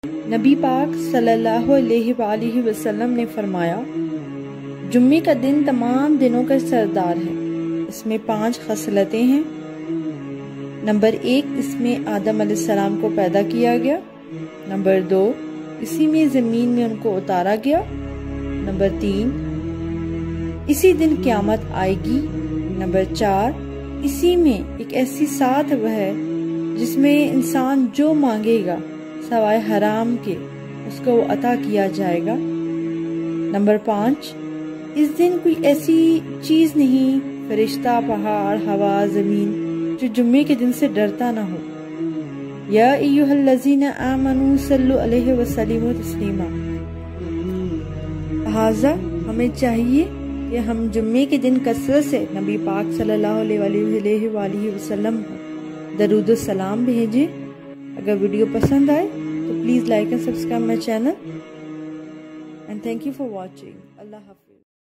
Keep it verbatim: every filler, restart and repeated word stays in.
نبی پاک صلی اللہ علیہ وآلہ وسلم نے فرمایا، جمعے کا دن تمام دنوں کا سردار ہے۔ اس میں پانچ خصلتیں ہیں۔ نمبر ایک، اس میں آدم علیہ السلام کو پیدا کیا گیا۔ نمبر دو، اسی میں زمین میں ان کو اتارا گیا۔ نمبر تین، اسی دن قیامت آئے گی۔ نمبر چار، اسی میں ایک ایسی ساتھ وہ ہے جس میں انسان جو مانگے گا سوائے حرام کے اس کو وہ عطا کیا جائے گا۔ نمبر پانچ، اس دن کوئی ایسی چیز نہیں، فرشتہ، پہاڑ، ہوا، زمین، جو جمعے کے دن سے ڈرتا نہ ہو۔ یا ایھا الذین آمنوا صلوا علیہ وسلموا تسلیما۔ لہٰذا ہمیں چاہیے کہ ہم جمعے کے دن کثرت سے نبی پاک صلی اللہ علیہ وآلہ وسلم کو درود و سلام بھیجیں۔ اگر ویڈیو پسند آئے تو please like and subscribe my channel, and thank you for watching. اللہ حافظ۔